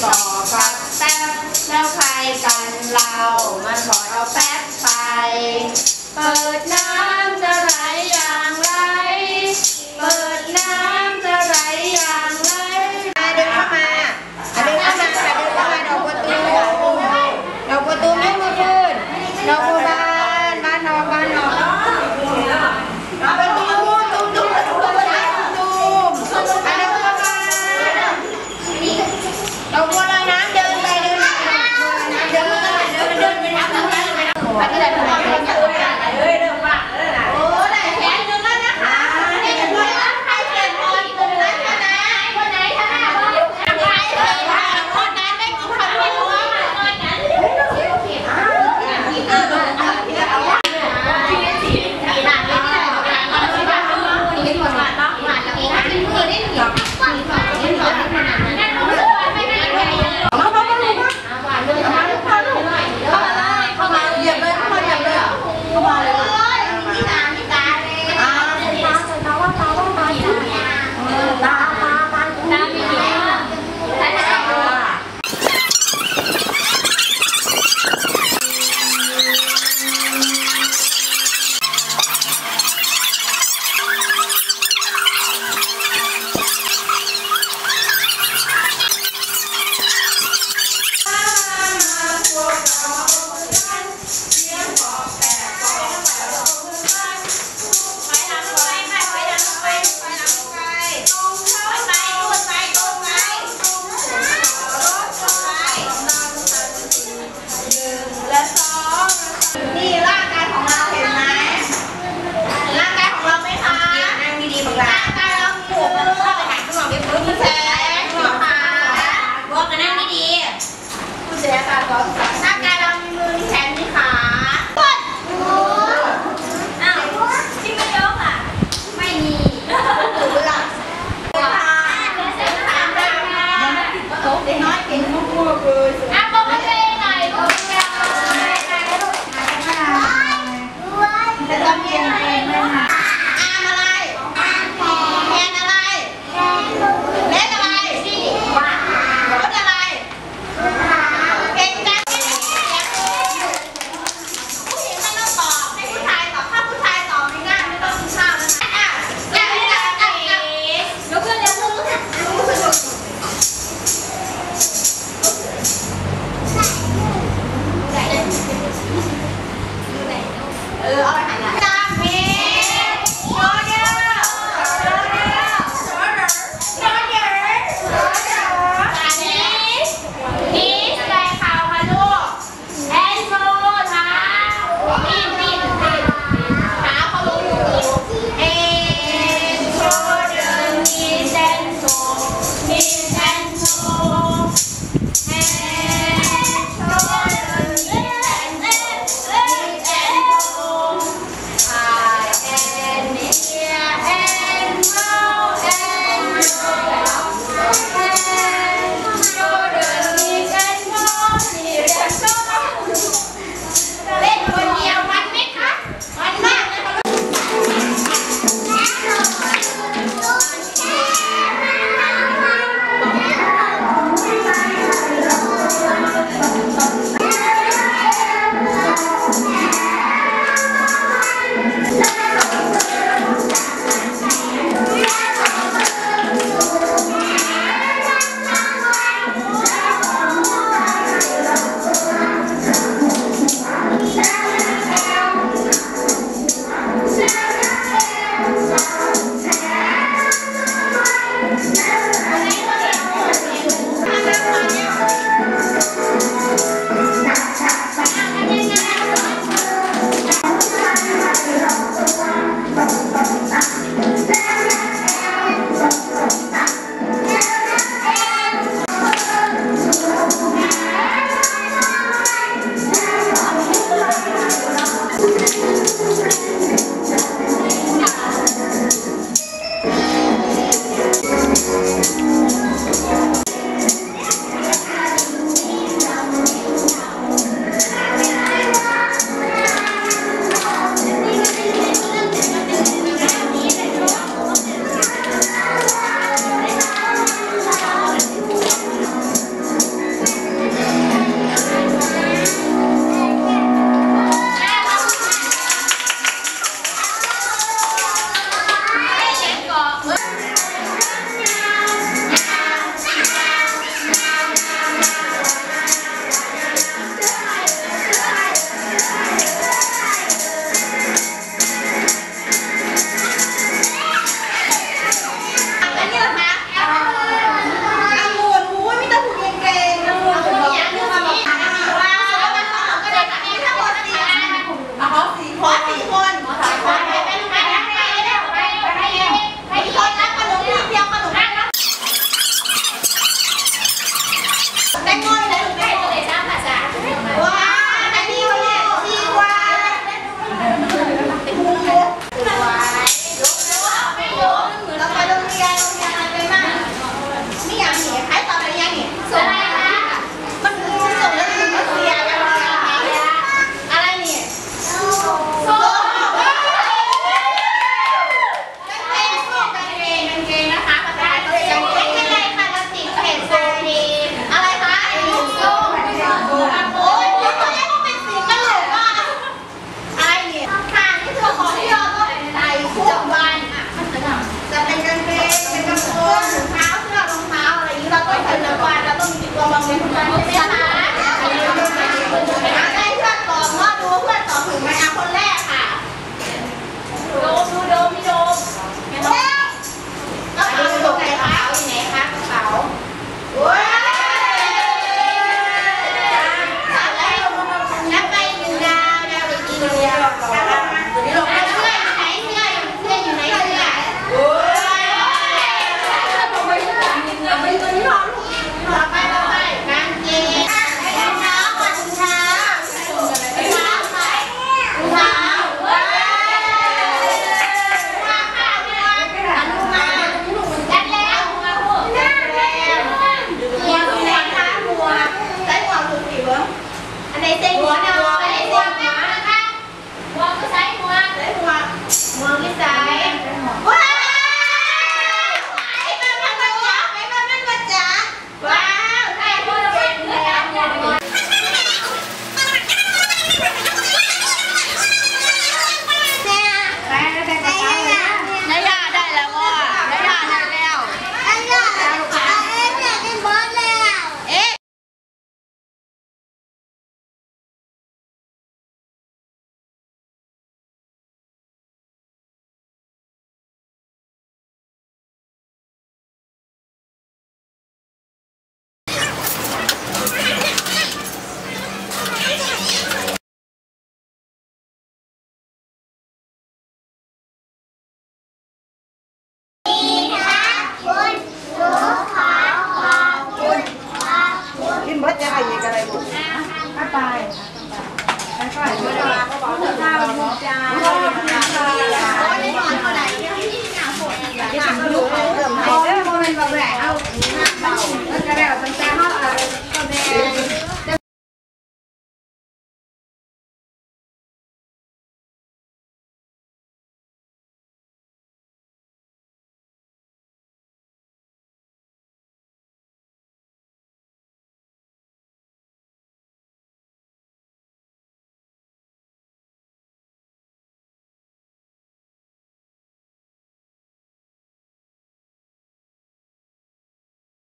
ต่อกับแป๊บแล้วใครกันเรามันถอยเอาแป๊บไปเปิดน้ำจะไหลอย่างไรเปิดน้ำจะไหลอย่างไรเดินเข้ามาเดินเข้ามาค่ะเดินเข้ามาดอกประตูดอกประตูไม่มือขึ้นดอกบัวบานบ้านนอกบ้านนอกดอกประตูตุ้มตุ้มตุ้มตุ้มตุ้มเดินเข้ามาดอกบัวลอยน้ำเดินไปเดินมาเดินไปเดินไปน้ำไปไปที่ไหนไปเลยเดินมาโอ้ได้แขนนึงแล้วนะคะนี่เป็นคนรักใครเก่งคนคนนั้นชนะคนไหนชนะคนไหนคนนั้นไม่มีความรู้คนนั้นเกันใช่ไหมคะให้เพื่อนตอบเนาะดูเพื่อนตอบถูกไหมอ่ะคนแรกค่ะโดมดูโดมพี่โดมกระเป๋าอยู่ไหนคะอยู่ไหนคะกระเป๋าว้าวนับไปหนึ่งดาวดาวอีกทีเดียวเสื้ออยู่ไหนเสื้ออยู่ไหนเสื้อโอ้ยไปตัวนี้รอลูกต่อไปกางเกงรองเท้าก่อนรองเท้าค่ะว้าวจัดแล้วหัวใส่หัวถูกสิวะอันไหนใส่หัวเนาะอันไหนใส่หัวนะคะหัวก็ใส่หัวไม่ใส่ว้าวไอ้บ้านมันมาจับว้าวใส่หัวเก่งเลยอ่ะนายาได้แล้วว่านายาได้แล้วเอ๊ะกินเบิร์ดจะอะไรอีกอะไรบุกไปไปไปไปไป